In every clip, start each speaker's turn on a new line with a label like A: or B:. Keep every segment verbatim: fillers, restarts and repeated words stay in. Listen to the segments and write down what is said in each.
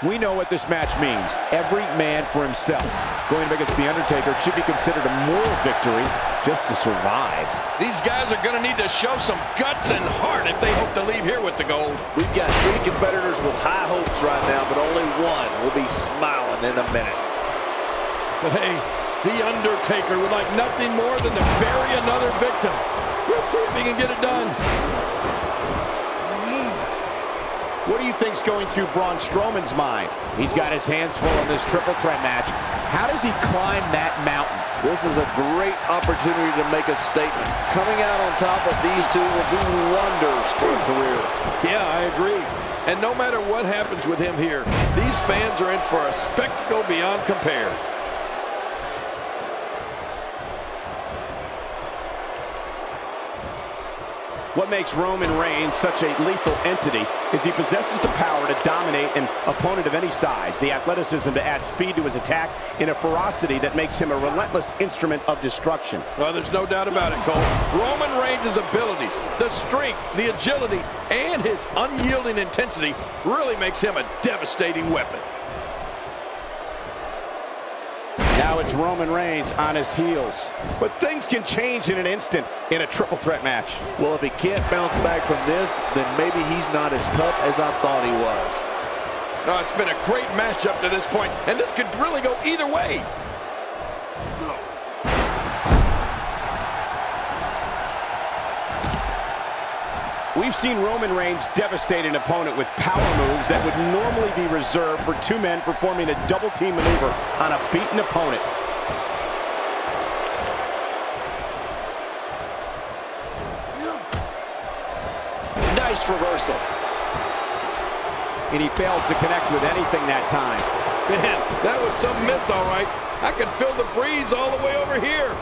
A: We know what this match means. Every man for himself. Going up against The Undertaker should be considered a moral victory just to survive.
B: These guys are going to need to show some guts and heart if they hope to leave here with the gold.
C: We've got three competitors with high hopes right now, but only one will be smiling in a minute.
B: But hey, The Undertaker would like nothing more than to bury another victim. We'll see if he can get it done.
A: What do you think's going through Braun Strowman's mind? He's got his hands full in this triple threat match. How does he climb that mountain?
C: This is a great opportunity to make a statement. Coming out on top of these two will do wonders for a career.
B: Yeah, I agree. And no matter what happens with him here, these fans are in for a spectacle beyond compare.
A: What makes Roman Reigns such a lethal entity is he possesses the power to dominate an opponent of any size, the athleticism to add speed to his attack, and a ferocity that makes him a relentless instrument of destruction.
B: Well, there's no doubt about it, Cole. Roman Reigns' abilities, the strength, the agility, and his unyielding intensity really makes him a devastating weapon.
A: Now it's Roman Reigns on his heels. But things can change in an instant in a triple threat match.
C: Well, if he can't bounce back from this, then maybe he's not as tough as I thought he was.
B: No, it's been a great match up to this point, and this could really go either way.
A: We've seen Roman Reigns devastate an opponent with power moves that would normally be reserved for two men performing a double team maneuver on a beaten opponent.
C: Nice reversal.
A: And he fails to connect with anything that time.
B: Man, that was some miss, all right. I can feel the breeze all the way over here.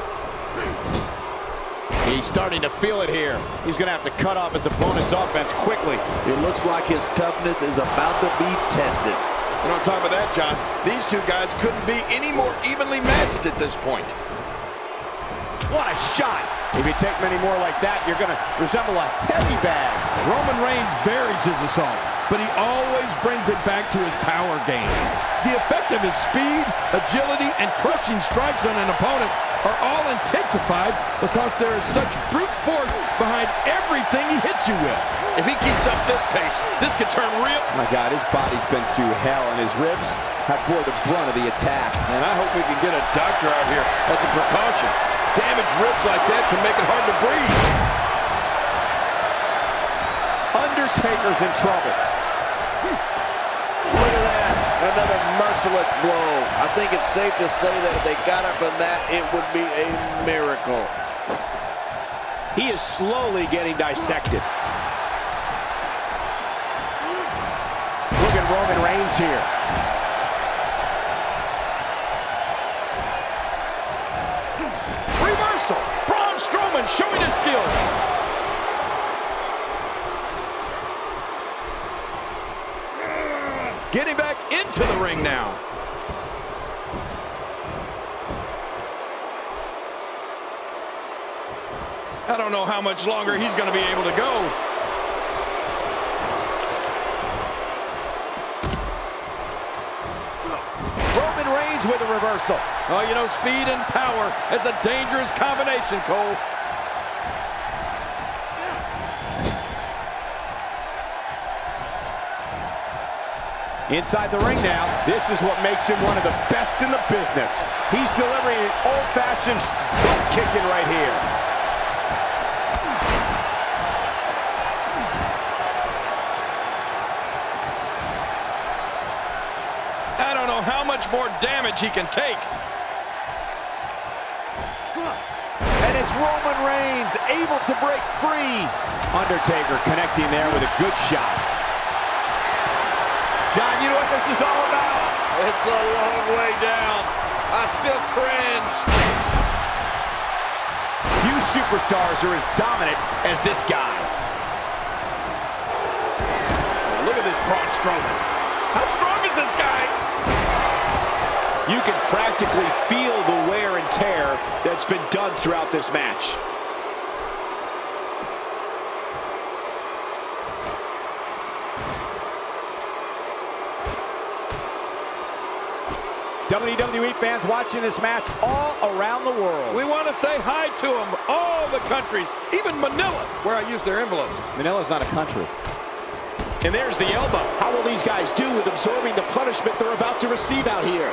A: He's starting to feel it here. He's going to have to cut off his opponent's offense quickly.
C: It looks like his toughness is about to be tested.
B: And on top of that, John, these two guys couldn't be any more evenly matched at this point.
A: What a shot! If you take many more like that, you're going to resemble a heavy bag.
B: Roman Reigns varies his assault, but he always brings it back to his power game. The effect of his speed, agility, and crushing strikes on an opponent are all intensified because there is such brute force behind everything he hits you with. If he keeps up this pace, this could turn real.
A: Oh my God, his body's been through hell, and his ribs have bore the brunt of the attack.
B: And I hope we can get a doctor out here as a precaution. Damaged ribs like that can make it hard to breathe.
A: Undertaker's in trouble.
C: Look at that. Another merciless blow. I think it's safe to say that if they got it from that, it would be a miracle.
A: He is slowly getting dissected. Look at Roman Reigns here.
B: Reversal. Braun Strowman showing his skills. Getting back into the ring now. I don't know how much longer he's going to be able to go.
A: Roman Reigns with a reversal.
B: Oh, you know, speed and power is a dangerous combination, Cole.
A: Inside the ring now, this is what makes him one of the best in the business. He's delivering an old-fashioned butt kicking right here.
B: I don't know how much more damage he can take.
C: And it's Roman Reigns able to break free.
A: Undertaker connecting there with a good shot. John, you know what this is all about?
C: It's a long way down. I still cringe.
A: Few superstars are as dominant as this guy.
B: Look at this Braun Strowman. How strong is this guy?
A: You can practically feel the wear and tear that's been done throughout this match. W W E fans watching this match all around the world.
B: We want to say hi to them, all the countries, even Manila, where I use their envelopes.
A: Manila's not a country.
D: And there's the elbow. How will these guys do with absorbing the punishment they're about to receive out here?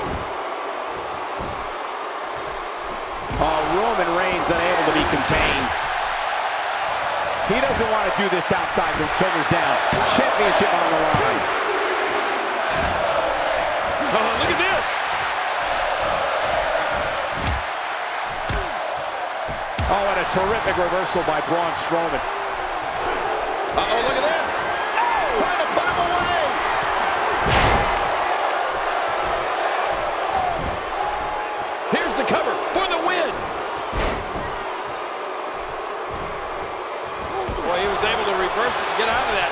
A: Oh, Roman Reigns unable to be contained. He doesn't want to do this outside with shoulders down. Championship on the line.
B: Oh, look at this.
A: Oh, and a terrific reversal by Braun Strowman.
D: Uh-oh, look at this. Oh! Trying to put him away.
B: Here's the cover for the win. Boy, he was able to reverse it and get out of that.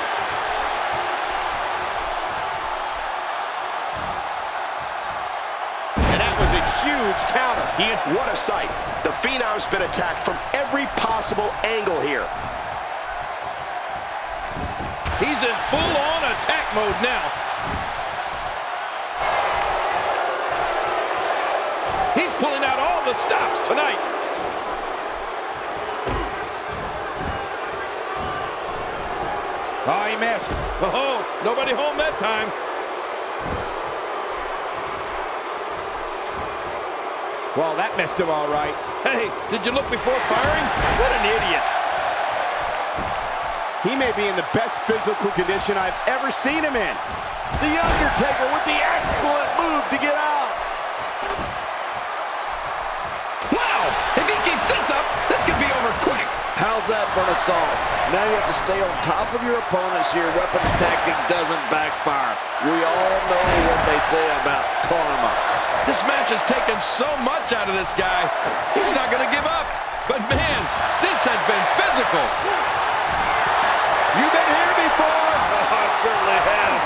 D: And that was a huge counter. What a sight. The Phenom's been attacked from every possible angle here.
B: He's in full-on attack mode now. He's pulling out all the stops tonight.
A: Oh, he missed.
B: Oh, nobody home that time.
A: Well, that missed him all right.
B: Hey, did you look before firing? What an idiot.
A: He may be in the best physical condition I've ever seen him in.
C: The Undertaker with the excellent move to get out.
E: Wow! If he keeps this up, this could be over quick.
C: How's that for an assault? Now you have to stay on top of your opponent so your weapons tactic doesn't backfire. We all know what they say about karma.
B: This match has taken so much out of this guy. He's not going to give up. But man, this has been physical.
A: You've been here before.
C: Oh, I certainly have.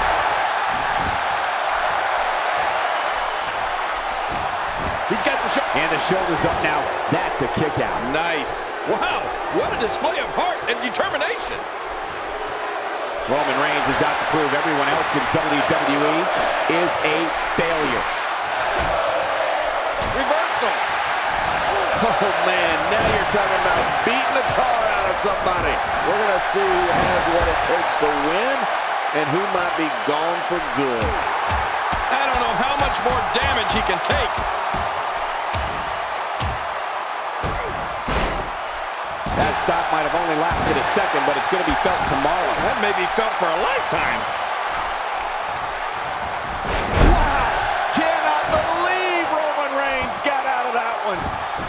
B: He's got the shot.
A: And the shoulders up now. That's a kick out.
B: Nice. Wow, what a display of heart and determination.
A: Roman Reigns is out to prove everyone else in W W E is a failure.
B: Reversal.
C: Oh, man, now you're talking about beating the tar out of somebody. We're going to see who has what it takes to win and who might be gone for good.
B: I don't know how much more damage he can take.
A: That stop might have only lasted a second, but it's going to be felt tomorrow.
B: That may be felt for a lifetime.
C: Wow! Cannot believe Roman Reigns got out of that one.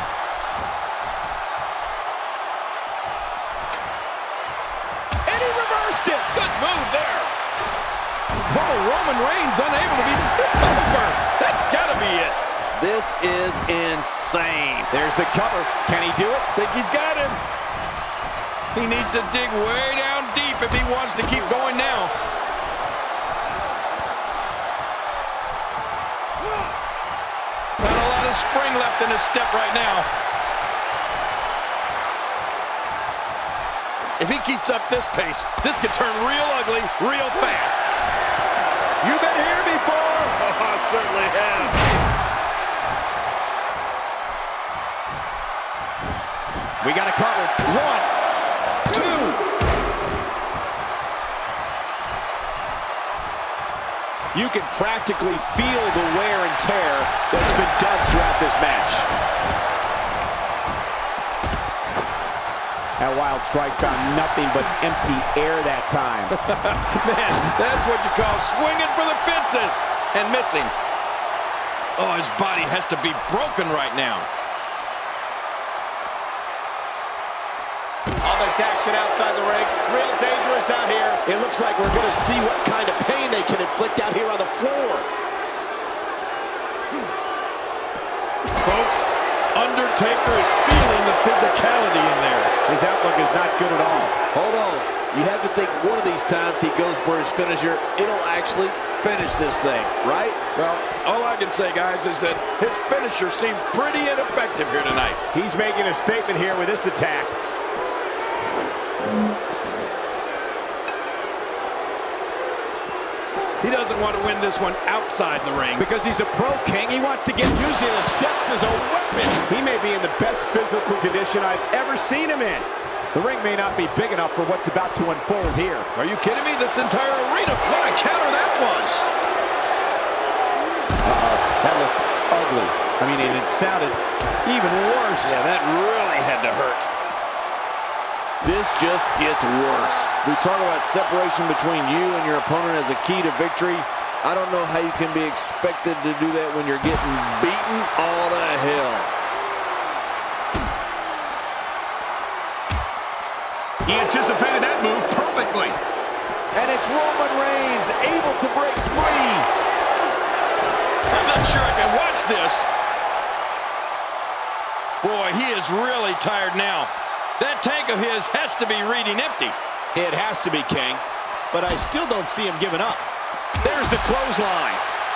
B: And he reversed it. Good move there. Oh, Roman Reigns unable to be... It's over. That's got to be it.
C: This is insane.
A: There's the cover. Can he do it?
B: Think he's got him. He needs to dig way down deep if he wants to keep going now. Not a lot of spring left in his step right now. If he keeps up this pace, this could turn real ugly real fast.
A: You've been here before.
C: Oh, I certainly have.
A: We got a cover.
D: One, two. You can practically feel the wear and tear that's been done throughout this match.
A: That wild strike found nothing but empty air that time.
B: Man, that's what you call swinging for the fences and missing. Oh, his body has to be broken right now.
D: All this action outside the ring, real dangerous out here. It looks like we're going to see what kind of pain they can inflict out here on the floor.
B: Folks, Undertaker is feeling the physicality in there.
A: His outlook is not good at all.
C: Hold on. You have to think one of these times he goes for his finisher, it'll actually finish this thing, right?
B: Well, all I can say, guys, is that his finisher seems pretty ineffective here tonight.
A: He's making a statement here with this attack.
B: He doesn't want to win this one outside the ring.
D: Because he's a pro, King. He wants to get using the steps as a weapon.
A: He may be in the best physical condition I've ever seen him in. The ring may not be big enough for what's about to unfold here.
B: Are you kidding me? This entire arena. What a counter that was.
A: Uh-oh. That looked ugly. I mean, and it sounded even worse.
C: Yeah, that really had to hurt. This just gets worse. We talk about separation between you and your opponent as a key to victory. I don't know how you can be expected to do that when you're getting beaten all to hell.
D: He anticipated that move perfectly.
C: And it's Roman Reigns able to break free.
B: I'm not sure I can watch this. Boy, he is really tired now. That tank of his has to be reading empty.
D: It has to be, King. But I still don't see him giving up. There's the clothesline.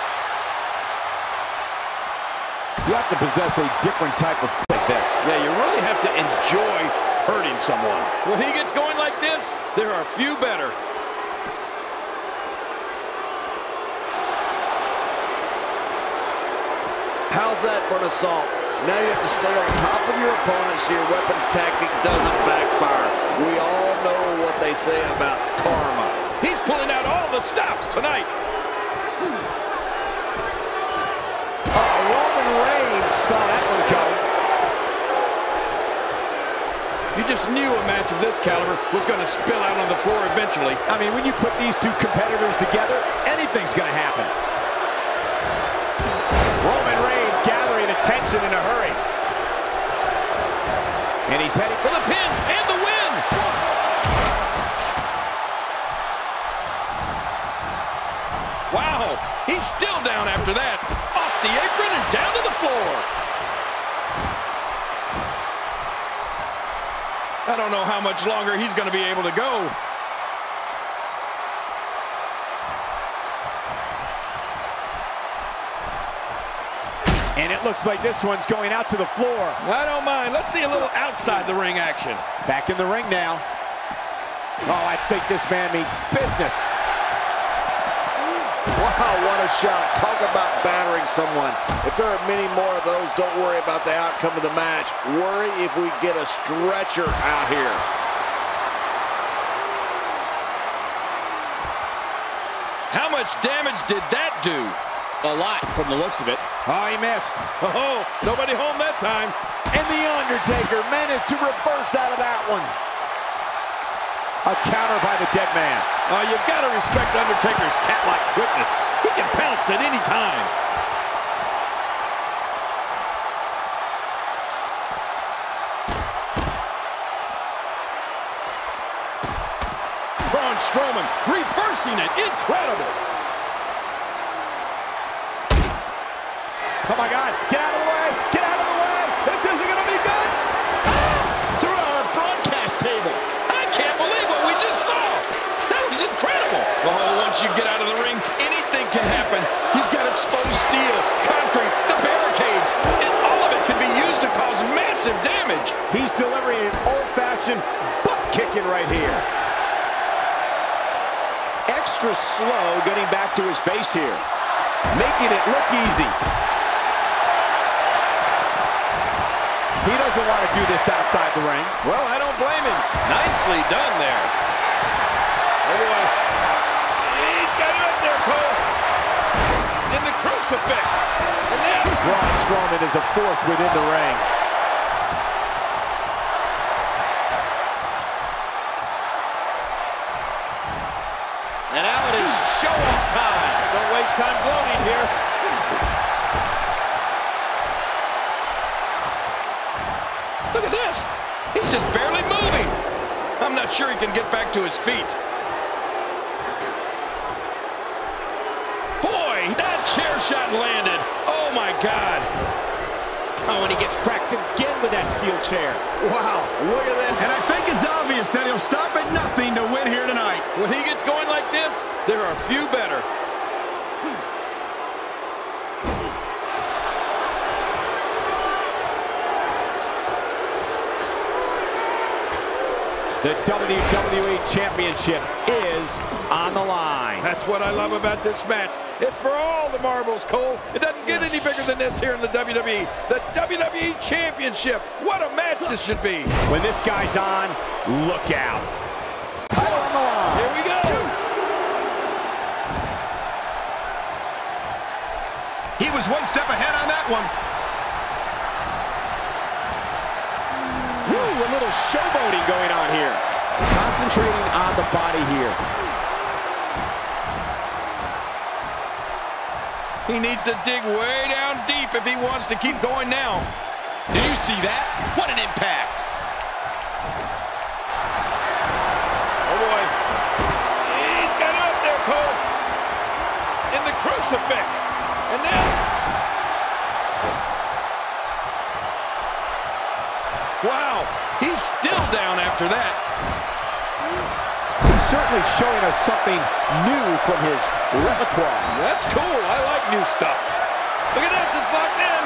A: You have to possess a different type of like this.
B: Yeah, you really have to enjoy hurting someone. When he gets going like this, there are few better.
C: How's that for an assault? Now you have to stay on top of your opponent so your weapons tactic doesn't backfire. We all know what they say about karma.
B: He's pulling out all the stops tonight.
A: Oh, Roman Reigns saw that one coming.
B: You just knew a match of this caliber was going to spill out on the floor eventually.
A: I mean, when you put these two competitors together, anything's going to happen. Roman Reigns gathering attention in a hurry. And he's heading
B: For the pin and the win. Wow, he's still down after that. Off the apron and down to the floor. I don't know how much longer he's going to be able to go.
A: And it looks like this one's going out to the floor.
B: I don't mind. Let's see a little outside the ring action.
A: Back in the ring now. Oh, I think this man means business.
C: Wow, what a shot. Talk about battering someone. If there are many more of those, don't worry about the outcome of the match. Worry if we get a stretcher out here.
B: How much damage did that do?
D: A lot from the looks of it.
A: Oh, he missed.
B: Oh, nobody home that time.
C: And the Undertaker managed to reverse out of that one.
A: A counter by the dead man.
B: Oh, you've got to respect Undertaker's cat-like quickness. He can pounce at any time. Braun Strowman reversing it. Incredible.
A: Oh, my God. Get out of the way. Get out of the way. This isn't going to be good.
D: Ah! Through our broadcast table.
B: I can't believe what we just saw. That was incredible. Oh, once you get out of the ring, anything can happen. You've got exposed steel, concrete, the barricades, and all of it can be used to cause massive damage.
A: He's delivering an old-fashioned butt kicking right here.
D: Extra slow getting back to his base here.
A: Making it look easy. He doesn't want to do this outside the ring.
B: Well, I don't blame him. Nicely done there. Oh, boy. He's got it up there, Cole. In the crucifix. And then...
A: Braun Strowman is a force within the ring.
D: And now it is show-off time. Don't waste time gloating here.
B: Look at this. He's just barely moving. I'm not sure he can get back to his feet. Boy, that chair shot landed. Oh, my God.
D: Oh, and he gets cracked again with that steel chair.
C: Wow, look at that.
D: And I think it's obvious that he'll stop at nothing to win here tonight.
B: When he gets going like this, there are few better.
A: The W W E Championship is on the line.
B: That's what I love about this match. It's for all the marbles, Cole. It doesn't get any bigger than this here in the W W E. The W W E Championship. What a match this should be.
A: When this guy's on, look out. Title on the line.
B: Here we go.
F: He was one step ahead on that one.
D: Woo, a little showboating going on here.
A: Concentrating on the body here.
B: He needs to dig way down deep if he wants to keep going now.
F: Did you see that? What an impact.
B: Oh, boy. He's got it up there, Cole. In the crucifix. And now. Wow. He's still down after that.
A: He's certainly showing us something new from his repertoire.
B: That's cool. I like new stuff. Look at this. It's locked in.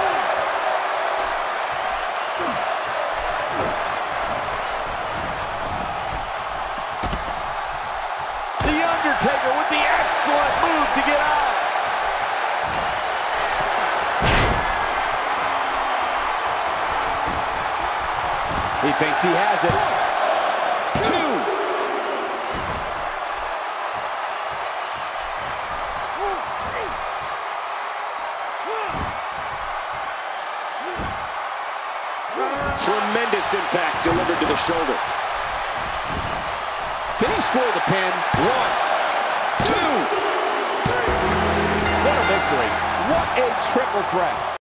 C: The Undertaker with the excellent move to get out.
A: He thinks he has it.
D: Two. Tremendous impact delivered to the shoulder.
A: Can he score the pin?
D: One, two.
A: What a victory. What a triple threat.